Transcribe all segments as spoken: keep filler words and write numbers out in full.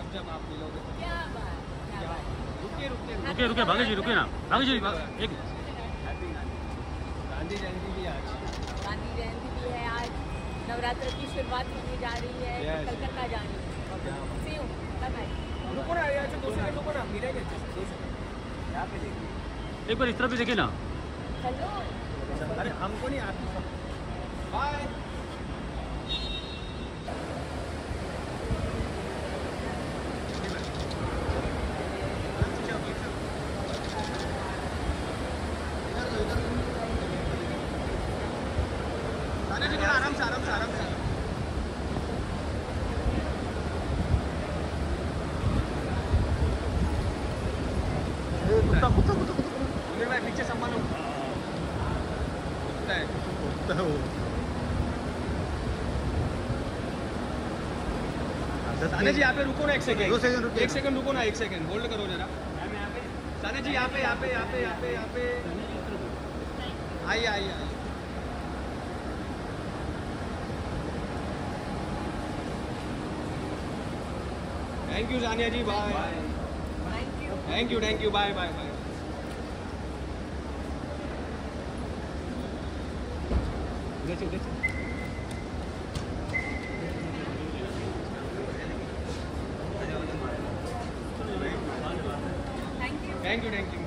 जब आप मिलोगे तो। क्या बात, क्या बात। रुकिए रुकिए रुकिए रुकिए भागे जी, रुकिए ना भागे जी, एक गांधी जयंती भी आज, गांधी जयंती भी है आज, नवरात्र की शुरुआत होने जा रही है, Yes. कलकत्ता जानी है। See you. Bye bye. रुको ना यार, दो सेकंड रुको ना, मिलेंगे दो सेकंड। यहाँ पे देखिए, एक बार इस तरफ भी देखिए ना। चलो। अरे हमको नहीं आती। बाय। आराम से आराम से आराम से। कुत्ता कुत्ता कुत्ता कुत्ता भाई पीछे संभालो। कुत्ता है कुत्ता है वो। साने जी यहाँ पे रुको ना एक सेकंड, दो सेकंड रुको, एक सेकंड रुको ना, एक सेकंड होल्ड करो जरा। साने जी यहाँ पे यहाँ पे यहाँ पे यहाँ पे यहाँ पे आइए आइए आइए। Thank you Sania ji, bye. Thank you. Thank you thank you, bye bye bye. देखिए देखिए, Thank you. Thank you thank you.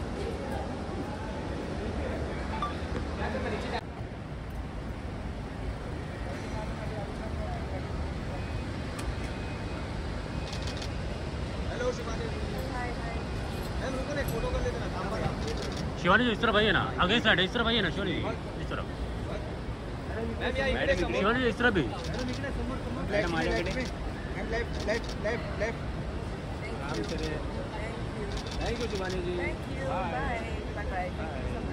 Hello Shivani, Hi, hi. Ma'am रुको ना, एक फोटो कर लेते ना, काम पर। शिवानी जी इस तरफ आइए ना, आगे साइड इस तरफ आइए ना शिवानी जी, इस तरफ। मैम यहाँ इकडे समोर। शिवानी जी इस तरफ भी। मैडम इकडे समोर समोर। मैडम माझ्याकडे। Ma'am left left left left. काम करे। Thank you. Thank you Shivani ji. Thank you. Bye. Bye. Bye bye. Thank you so much.